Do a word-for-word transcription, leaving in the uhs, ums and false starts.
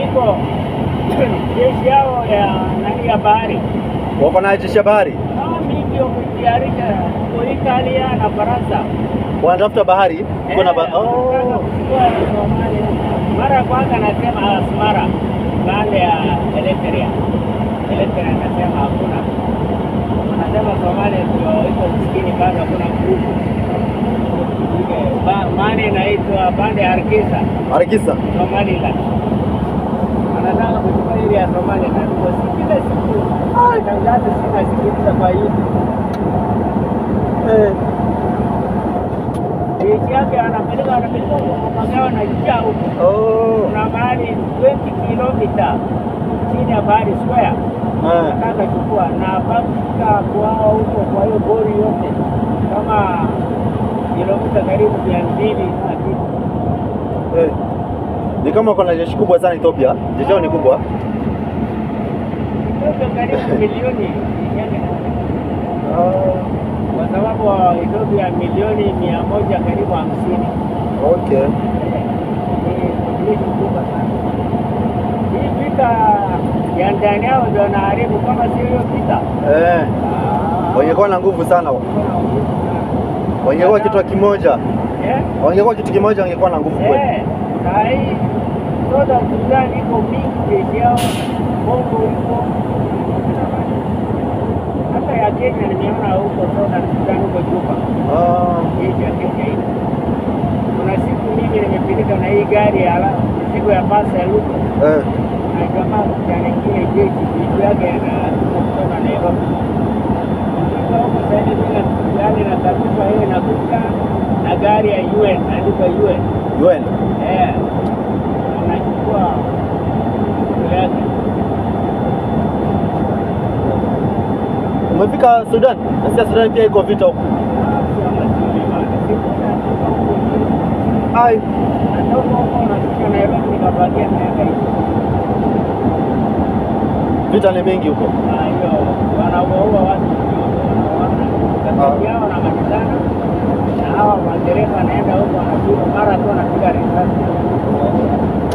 iko jeshi yao ya nani ya bahari. Wako na jeshi ya bahari? Ah, mimi kujitayarisha kwa Italia na Faransa. Wanatafuta bahari? Kuna ba oh. Mara kwanza nasema Asmara baada ya Eritrea. Eritrea nasema hakuna. Nasema Somalia ndio iko msikini bado hakuna nguvu. Ba mane inaitwa bande Hargeisa. Hargeisa. Somaliland. Anataka kuchukua ile ya Somalia na kwa kila siku. Ah, tangazo sina sikiliza kwa hivi. Eh. Jeshi yake anapeleka anapeleka magawa na jao. Oh. Na mahali twenty kilomita chini ya bahari square. Ah. Nataka kuchukua na baka kwao huko kwa hiyo bori yote kama kilomita karibu mia mbili na kitu. Eh. Ni kama kuna jeshi kubwa sana Ethiopia. Jeshi lao ni kubwa. Ethiopia karibu milioni. Ah. Kwa sababu Ethiopia milioni mia moja karibu hamsini. Okay. Hii vita ya ndani yao ndio wanaharibu kama sio hiyo vita. Eh. Wangekuwa na nguvu sana. Wangekuwa kitu kimoja. Eh? Wangekuwa kitu kimoja wangekuwa na nguvu kweli. Eh. Sai soda Sudan iko mingi jeshi yao. Bongo iko. Hata ya Kenya nimeona huko soda Sudan huko Juba. Ah. Jeshi ya Kenya hii. Kuna siku mimi nimepeleka na hii gari ala siku ya pasa ya Luko. Eh. Na jamaa jana kile jeshi vitu yake na kutoka Nairobi. Kwa huko sasa hivi gari na taarifa yeye inakuja na gari ya U N, andika U N. U N. Eh. Anachukua yake. Umefika Sudan? Nasikia Sudan pia iko vita huko. Ai. Ndio huko unafika Nairobi nikabakia miaka hiyo. Vita ni mengi huko. Ah, hiyo wanaoua watu kati yao na majirani. Na hawa madereva wanaenda huko wanapiga mara tu wanapiga risasi.